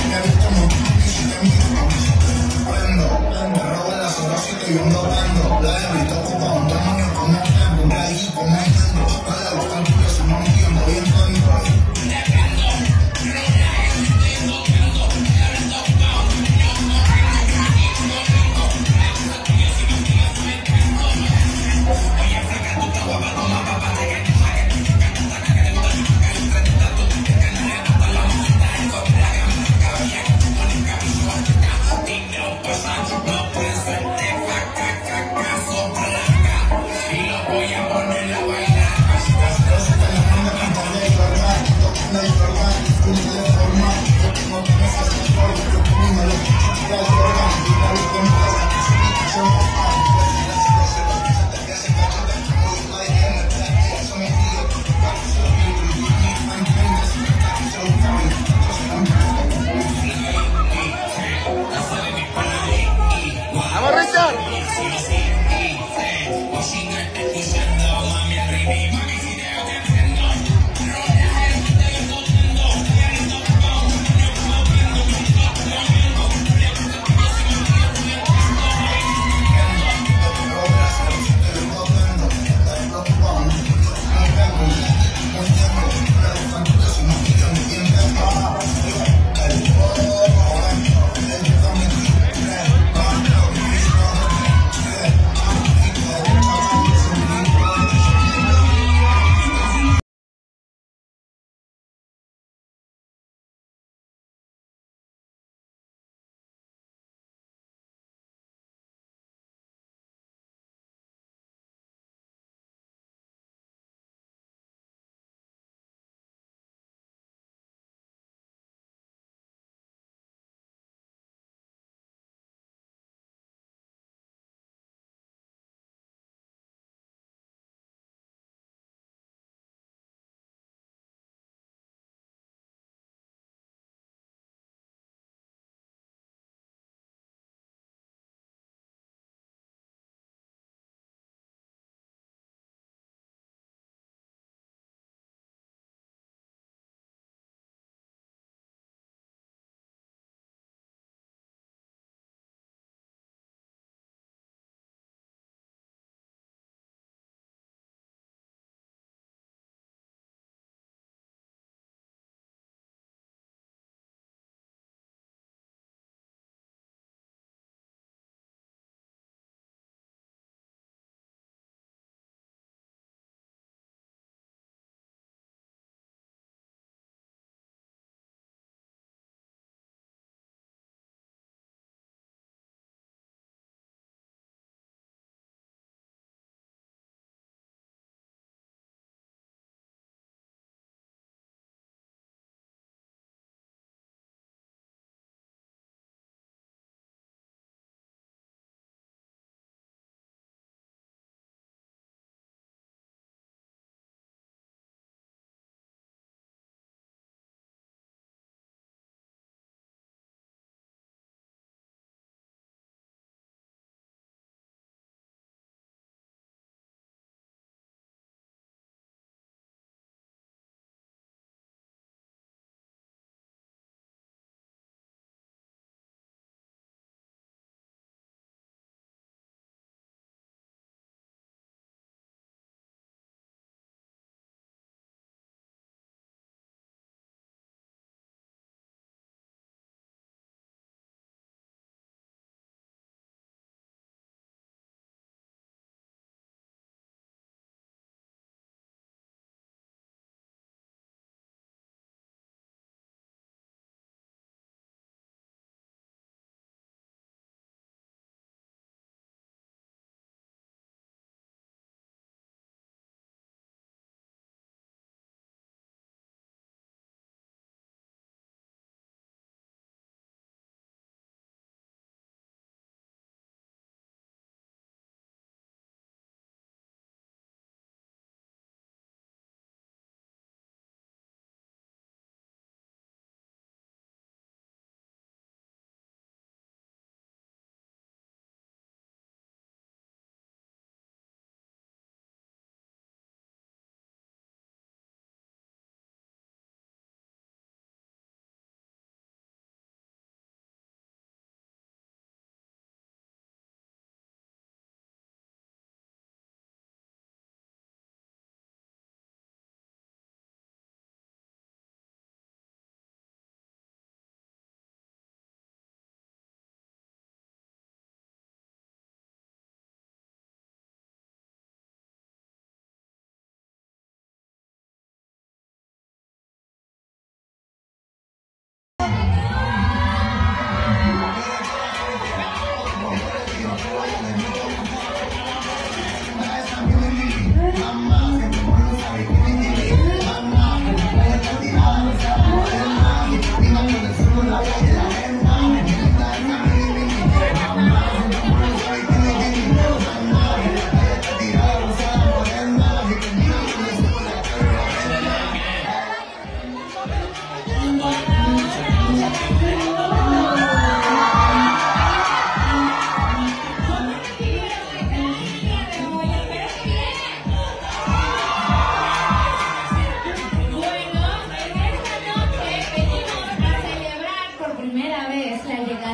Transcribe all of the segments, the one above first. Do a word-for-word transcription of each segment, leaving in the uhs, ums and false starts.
Me gusta mucho y si te miro, prendo, me robo en la soga si te viendo prendo. La he visto ocupa un demonio como tengo, de ahí como ejemplo. No le gusta el culo, si no entiendo, bien tengo. No puede ser de vaca, caca, sobre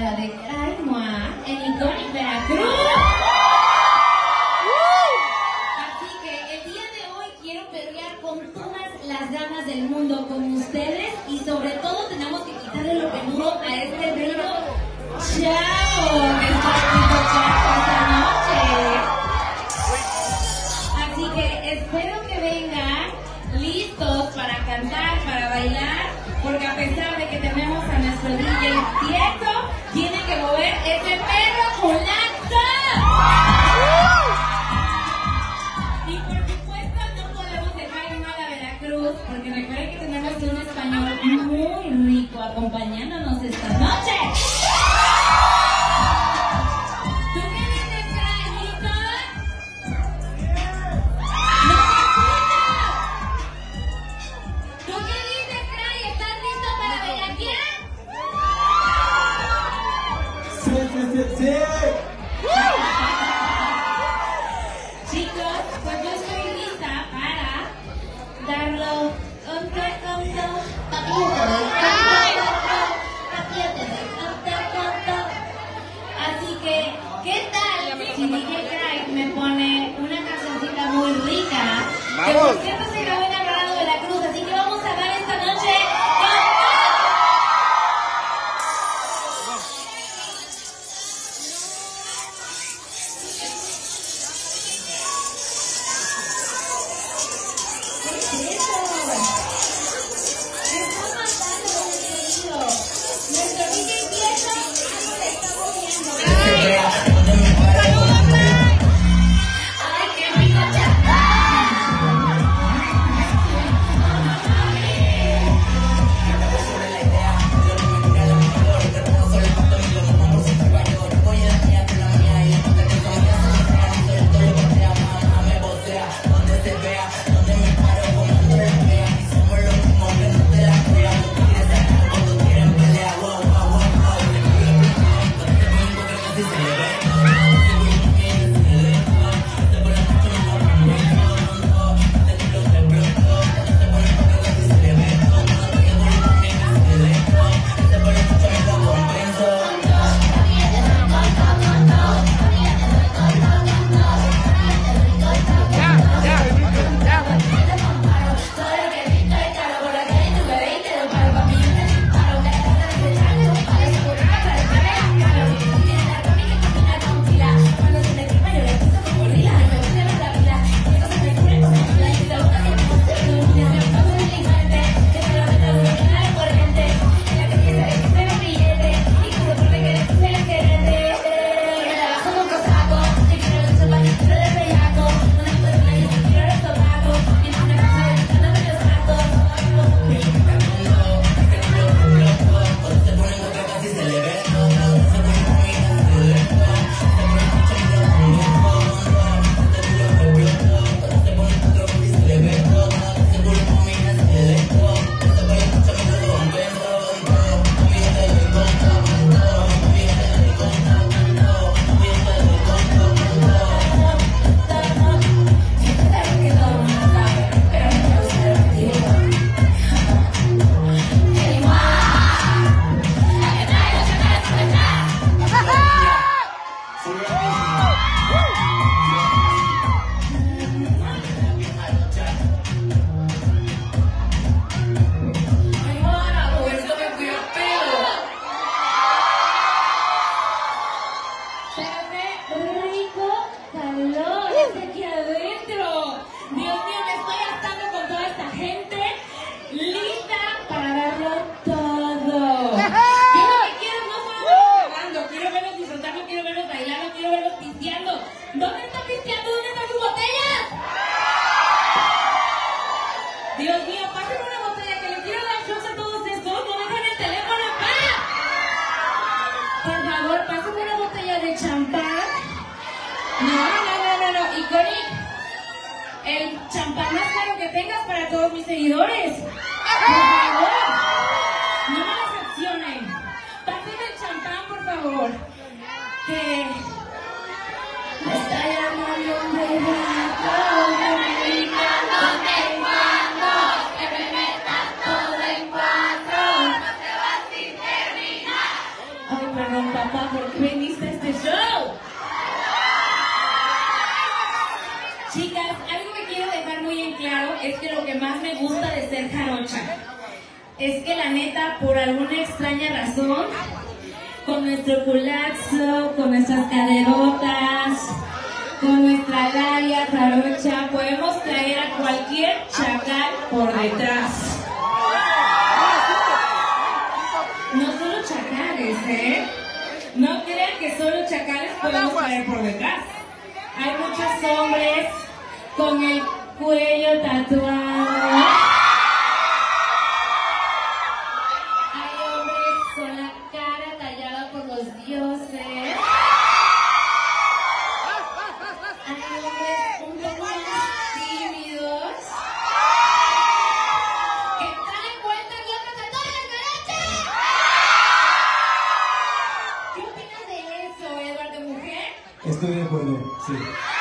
temporada de Cry Moi en Iconic Veracruz. Así que el día de hoy quiero perrear con todas las damas del mundo, con ustedes, y sobre todo tenemos que quitarle lo peludo a este bello chavo que está aquí tocando esta noche. Así que espero que vengan listos para cantar, para bailar, porque a pesar de que tenemos a nuestro D J Tiesto, tiene que mover ese perro culazo. Y por supuesto no podemos dejar en mal a Veracruz, porque recuerden que tenemos un español muy rico acompañándonos esta noche. ¿Tú qué dices, Crayito? ¡No te escucho! ¿Tú qué dices, Cray? ¿Estás listo para bellaquear? Sí, sí, sí, sí. Chicos, pues yo estoy lista para darlo conto, conto, papi, yo te doy conto, conto, papi, yo te doy conto, conto. Así que, ¿qué tal si D J Cry me pone una cancioncita muy rica? Que por cierto se grabó en Alvarado de la Cruz, así que vamos a dar esta noche con seguidores. Por favor, no me decepcionen. Pásenme el champán, por favor. Que me está llamando un bellaco, dominicano de cuando, que me metas todo en cuatro, no te vas sin terminar. Ay, perdón, ser jarocha. Es que la neta, por alguna extraña razón, con nuestro culazo, con nuestras caderotas, con nuestra labia jarocha, podemos traer a cualquier chacal por detrás. No solo chacales, ¿eh? No crean que solo chacales podemos traer por detrás. Hay muchos hombres con el cuello tatuado. Hay hombres con la cara tallada por los dioses. Hay hombres un poco más tímidos que traen vuelta y otros a todas las derechas. ¿Qué opinas de eso, Eduardo Mujer? Estoy de acuerdo, sí.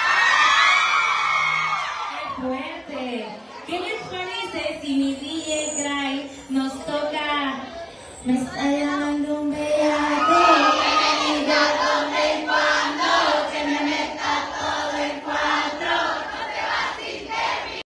¡Qué fuerte! ¿Qué les parece si mi D J Cry nos toca? Me está llamando un bellaco, que me diga dónde y cuándo, que me meta todo en cuatro, no te vas sin mí.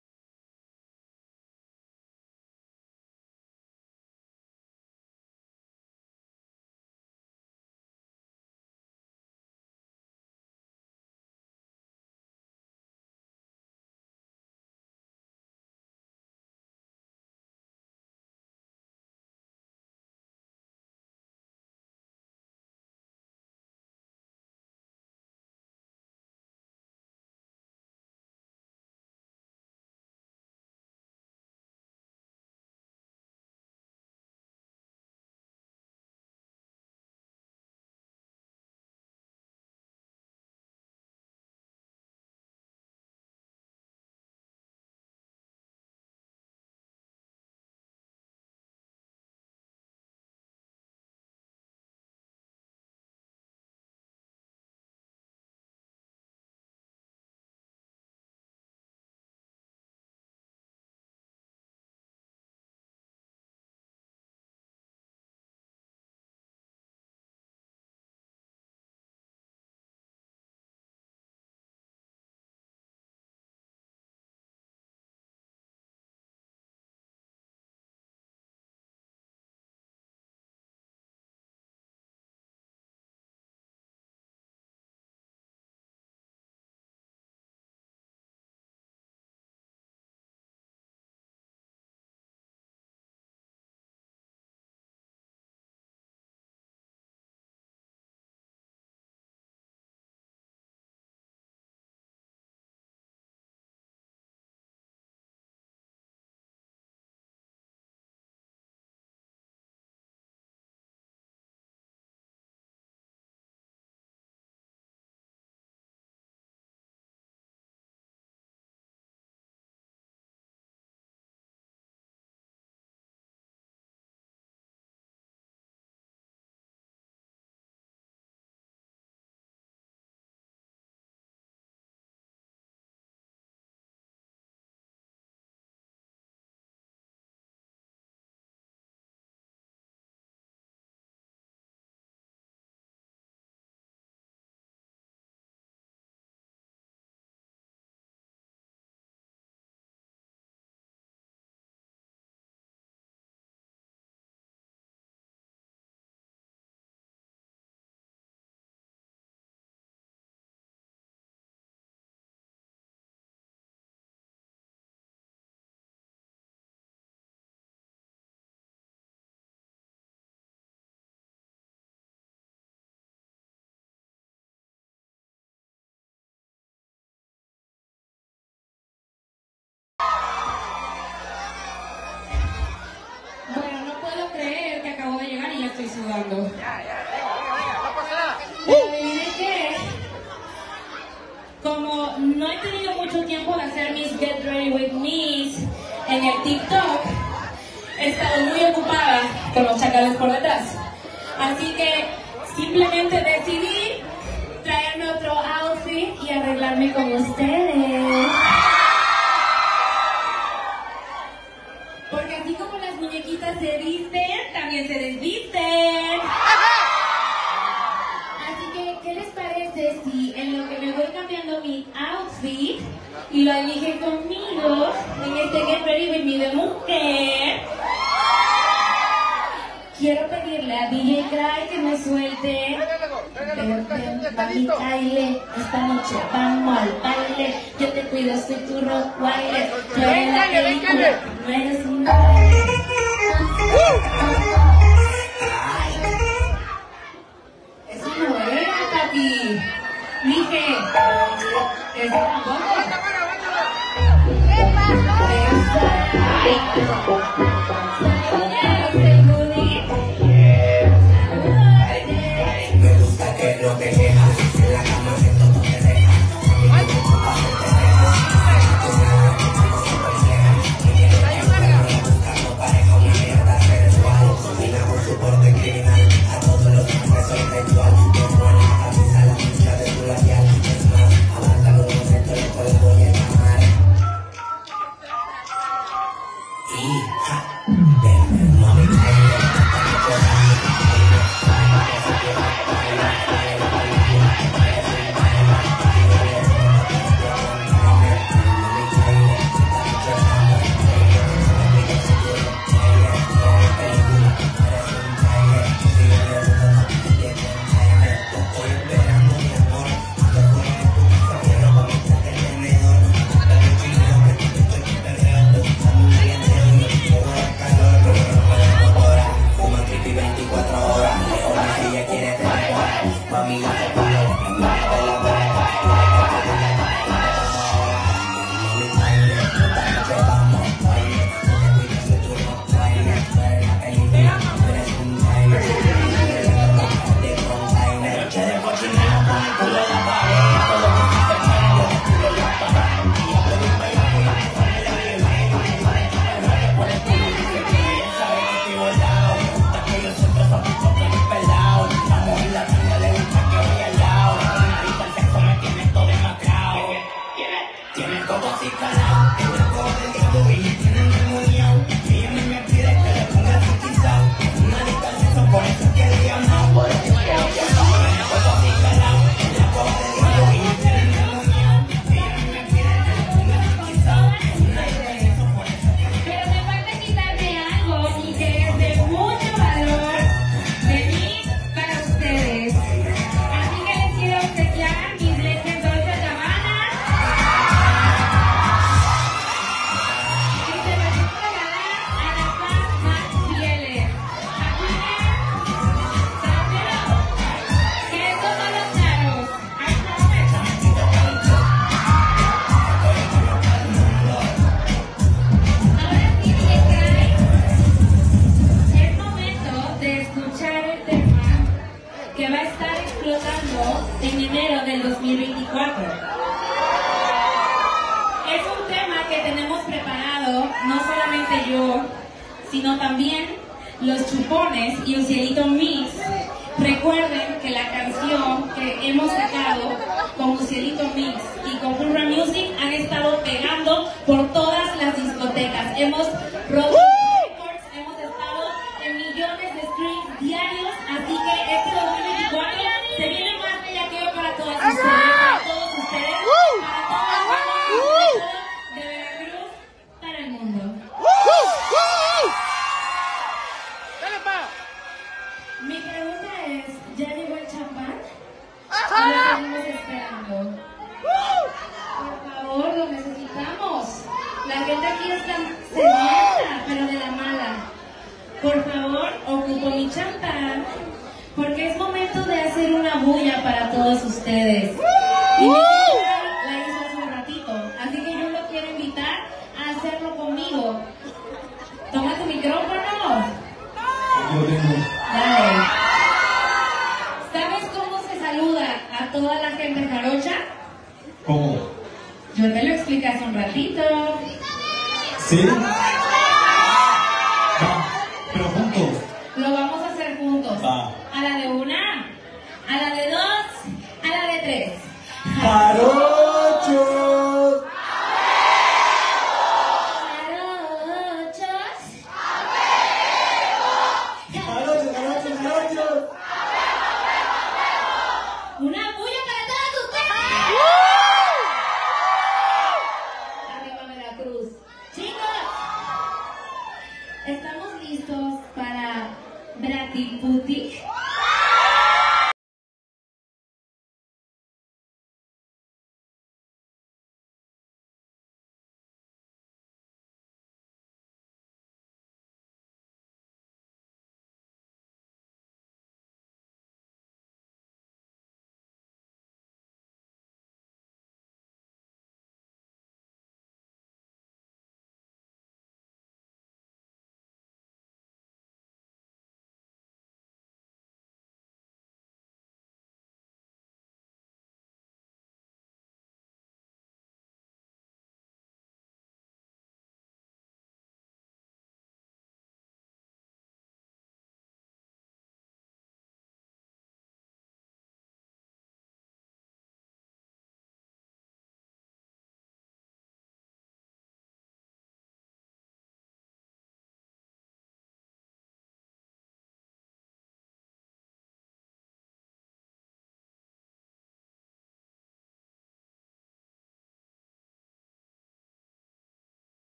Bueno, no puedo creer que acabo de llegar y ya estoy sudando. Pero adivinen qué, como no he tenido mucho tiempo de hacer mis Get Ready With Me's en el TikTok, he estado muy ocupada con los chacales por detrás. Así que simplemente decidí traerme otro outfit y arreglarme con ustedes. Porque así como las muñequitas se visten, también se desvisten. Así que, ¿qué les parece si en lo que me voy cambiando mi outfit y lo eligen conmigo en este Get Ready With Me de Moon quiero pedirle a D J Cry que me suelte. Ven, ven, mami, baile. Esta noche vamos al baile. Yo te cuido, soy tu Rottweiler. Tú eres la película, no eres un baile. Eso no era, papi. Dije, eso tampoco. Me gusta que lo que dejas en la cama que todo te deja. Buscando pareja, una mierda sexual. Combina con su porte criminal. A todos los hombres soy sexual. No buena camisa, la pincha de tu labial. Es más, avanza un momento y después la voy a llamar. Hija, ven, mami, en enero del dos mil veinticuatro. Es un tema que tenemos preparado, no solamente yo, sino también los Chupones y Ucielito Mix. Recuerden que la canción que hemos sacado con Ucielito Mix y con Pura Music han estado pegando por todas las discotecas. Hemos roto récords, hemos estado en millones de streams diarios, así que este dos mil veinticuatro se viene más bellaqueo para todas ustedes, para todos ustedes, para todo el mundo, de Veracruz para el mundo. Mi pregunta es, ¿ya llegó el champán? ¿O lo seguimos esperando? Por favor, lo necesitamos. La gente aquí está sedienta, pero de la mala. Por favor, ocupo mi champán, porque es momento de hacer una bulla para todos ustedes. Y mi hija la hizo hace un ratito, así que yo lo quiero invitar a hacerlo conmigo. Toma tu micrófono. Yo tengo. Dale. ¿Sabes cómo se saluda a toda la gente jarocha? ¿Cómo? Yo te lo expliqué hace un ratito. ¿Sí? Va, pero juntos. Lo vamos a hacer juntos. Va. A la de una, a la de dos, a la de tres. ¡Jarochos! Jarochos. ¡Jarochos, jarochos, jarochos! Una bulla para todos ustedes. Arriba Veracruz. Chicos, estamos listos para batik putih.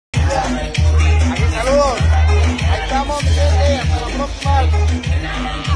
Aquí saludos. Ahí estamos, mi gente. Hasta la próxima.